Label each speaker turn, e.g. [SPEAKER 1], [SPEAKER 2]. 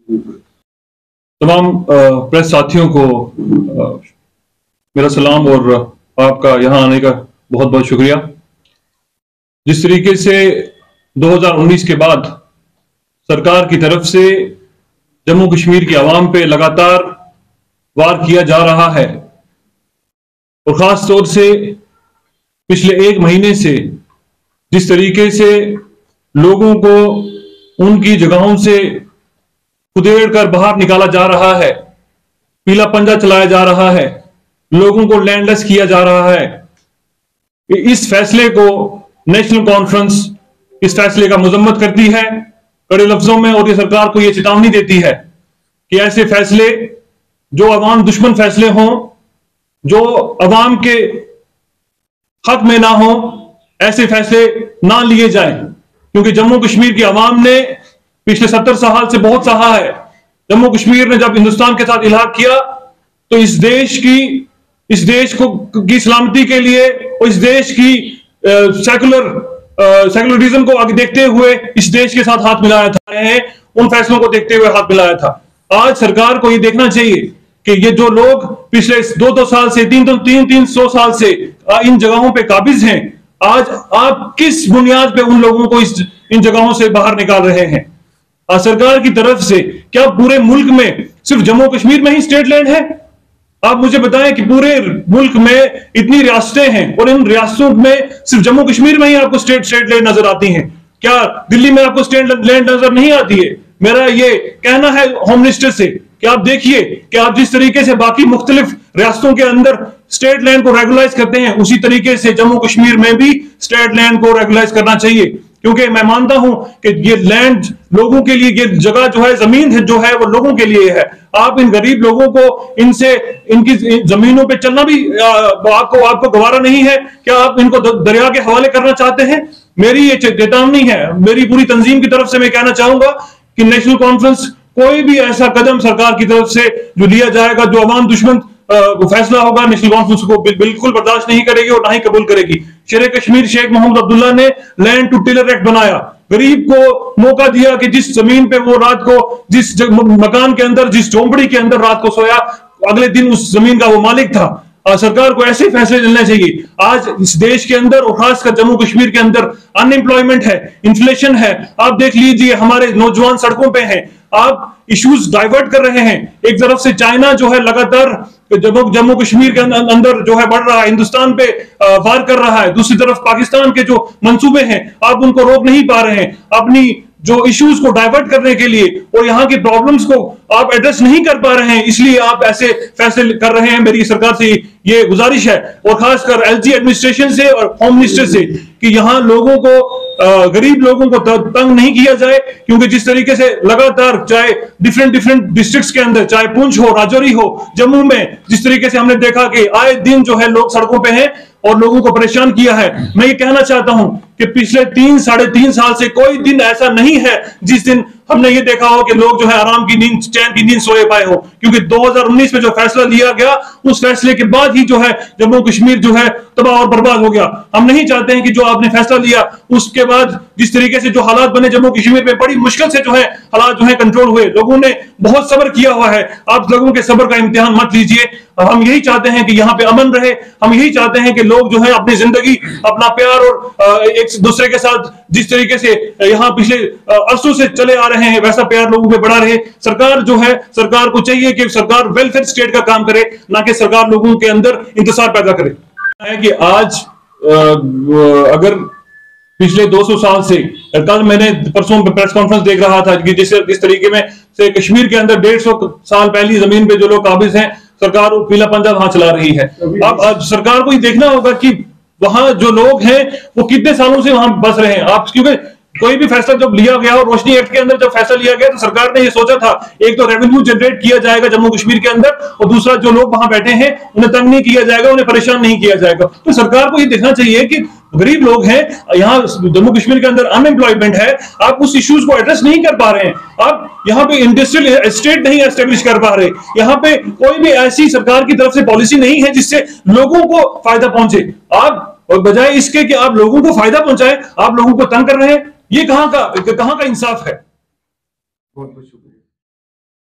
[SPEAKER 1] तमाम प्रेस साथियों को मेरा सलाम और आपका यहाँ आने का बहुत बहुत शुक्रिया। जिस तरीके से 2019 के बाद सरकार की तरफ से जम्मू कश्मीर की आवाम पे लगातार वार किया जा रहा है और खास तौर से पिछले एक महीने से जिस तरीके से लोगों को उनकी जगहों से खुदेड़ कर बाहर निकाला जा रहा है, पीला पंजा चलाया जा रहा है, लोगों को लैंडलेस किया जा रहा है, इस फैसले को नेशनल कॉन्फ्रेंस इस फैसले का मजम्मत करती है कड़े लफ्जों में और ये सरकार को यह चेतावनी देती है कि ऐसे फैसले जो अवाम दुश्मन फैसले हों, जो अवाम के हक में ना हो, ऐसे फैसले ना लिए जाएं, क्योंकि जम्मू कश्मीर की आवाम ने पिछले 70 साल से बहुत सहा है। जम्मू कश्मीर ने जब हिंदुस्तान के साथ इलाहा किया तो इस देश की सलामती के लिए और इस देश की सेकुलरिज्म को आगे देखते हुए इस देश के साथ हाथ मिलाया था, उन फैसलों को देखते हुए हाथ मिलाया था। आज सरकार को यह देखना चाहिए कि ये जो लोग पिछले 200 साल से 300 साल से इन जगहों पे काबिज हैं, आज आप किस बुनियाद पे उन लोगों को इन जगहों से बाहर निकाल रहे हैं? सरकार की तरफ से क्या पूरे मुल्क में सिर्फ जम्मू कश्मीर में ही स्टेट लैंड है? आप मुझे बताएं कि पूरे मुल्क में इतनी रियासतें हैं और इन रियासतों में सिर्फ जम्मू कश्मीर में ही आपको स्टेट लैंड नजर आती हैं? क्या दिल्ली में आपको स्टेट लैंड नजर नहीं आती है? मेरा ये कहना है होम मिनिस्टर से कि आप देखिए कि आप जिस तरीके से बाकी मुख्तलिफ रियासतों के अंदर स्टेट लैंड को रेगुलाइज करते हैं, उसी तरीके से जम्मू कश्मीर में भी स्टेट लैंड को रेगुलाइज करना चाहिए, क्योंकि मैं मानता हूं कि ये लैंड लोगों के लिए, ये जगह जो है, जमीन है जो है वो लोगों के लिए है। आप इन गरीब लोगों को इनकी जमीनों पे चलना भी आपको गवारा नहीं है? क्या आप इनको दरिया के हवाले करना चाहते हैं? मेरी ये चेतावनी है, मेरी पूरी तंजीम की तरफ से मैं कहना चाहूंगा कि नेशनल कॉन्फ्रेंस कोई भी ऐसा कदम सरकार की तरफ से जो लिया जाएगा जो अवाम दुश्मन फैसला होगा, नेशनल कॉन्फ्रेंस को बिल्कुल बर्दाश्त नहीं करेगी और ना ही कबूल करेगी। शेर कश्मीर शेख मोहम्मद अब्दुल्ला ने लैंड टू टिलर एक्ट बनाया, गरीब को मौका दिया कि जिस जमीन पे वो रात को, जिस मकान के अंदर, जिस झोंपड़ी के अंदर रात को सोया, अगले दिन उस जमीन का वो मालिक था। सरकार को ऐसे फैसले लेने चाहिए। आज इस देश के अंदर और खासकर जम्मू कश्मीर के अंदर अनएम्प्लॉयमेंट है, इन्फ्लेशन है। आप देख लीजिए हमारे नौजवान सड़कों पे हैं। आप इश्यूज डाइवर्ट कर रहे हैं। एक तरफ से चाइना जो है लगातार जम्मू कश्मीर के अंदर जो है बढ़ रहा है, हिंदुस्तान पे वार कर रहा है। दूसरी तरफ पाकिस्तान के जो मंसूबे हैं आप उनको रोक नहीं पा रहे हैं, अपनी जो इश्यूज को डाइवर्ट करने के लिए और यहाँ की प्रॉब्लम्स को आप एड्रेस नहीं कर पा रहे हैं, इसलिए आप ऐसे फैसले कर रहे हैं। मेरी सरकार से ये गुजारिश है और खासकर एलजी एडमिनिस्ट्रेशन से और होम मिनिस्टर से कि यहाँ लोगों को, गरीब लोगों को तंग नहीं किया जाए, क्योंकि जिस तरीके से लगातार चाहे डिफरेंट डिस्ट्रिक्ट्स के अंदर, चाहे पुंछ हो, राजौरी हो, जम्मू में जिस तरीके से हमने देखा कि आए दिन जो है लोग सड़कों पे हैं और लोगों को परेशान किया है। मैं ये कहना चाहता हूं कि पिछले 3-3.5 साल से कोई दिन ऐसा नहीं है जिस दिन हमने ये देखा हो कि लोग जो है आराम की नींद, चैन की नींद सोए पाए हो, क्योंकि 2019 में जो फैसला लिया गया उस फैसले के बाद ही जो है जम्मू कश्मीर जो है तबाह और बर्बाद हो गया। हम नहीं चाहते हैं कि जो आपने फैसला लिया उसके बाद जिस तरीके से जो हालात बने जम्मू कश्मीर में, बड़ी मुश्किल से जो है हालात जो है कंट्रोल हुए। लोगों ने बहुत सब्र किया हुआ है, आप लोगों के सब्र का इम्तिहान मत लीजिए। हम यही चाहते हैं कि यहाँ पे अमन रहे, हम यही चाहते हैं कि लोग जो है अपनी जिंदगी, अपना प्यार और एक दूसरे के साथ जिस तरीके से यहाँ पिछले अरसों से चले आ रहे हैं वैसा प्यार लोगों में बढ़ा रहे। सरकार जो है, सरकार को चाहिए कि सरकार वेलफेयर स्टेट का काम करे, ना कि सरकार लोगों के अंदर इंतजार पैदा करे। है कि आज अगर पिछले 200 साल से, कल मैंने परसों प्रेस कॉन्फ्रेंस देख रहा था कि जिस तरीके में से कश्मीर के अंदर 150 साल पहली जमीन पे जो लोग काबिज हैं, सरकार पीला पंजा वहां चला रही है। अब सरकार को ये देखना होगा कि वहां जो लोग हैं वो कितने सालों से वहां बस रहे हैं। आप क्योंकि कोई भी फैसला जब लिया गया और रोशनी एक्ट के अंदर जब फैसला लिया गया तो सरकार ने ये सोचा था, एक तो रेवेन्यू जनरेट किया जाएगा जम्मू कश्मीर के अंदर, और दूसरा जो लोग वहां बैठे हैं उन्हें तंग नहीं किया जाएगा, उन्हें परेशान नहीं किया जाएगा। तो सरकार को ये देखना चाहिए कि गरीब लोग हैं, यहाँ जम्मू कश्मीर के अंदर अनएम्प्लॉयमेंट है, आप उस इश्यूज को एड्रेस नहीं कर पा रहे हैं, आप यहाँ पे इंडस्ट्रियल एस्टेट नहीं एस्टेब्लिश कर पा रहे, यहाँ पे कोई भी ऐसी सरकार की तरफ से पॉलिसी नहीं है जिससे लोगों को फायदा पहुंचे। आप और बजाय इसके कि आप लोगों को फायदा पहुंचाएं, आप लोगों को तंग कर रहे हैं। ये कहां का इंसाफ है?
[SPEAKER 2] बहुत बहुत शुक्रिया।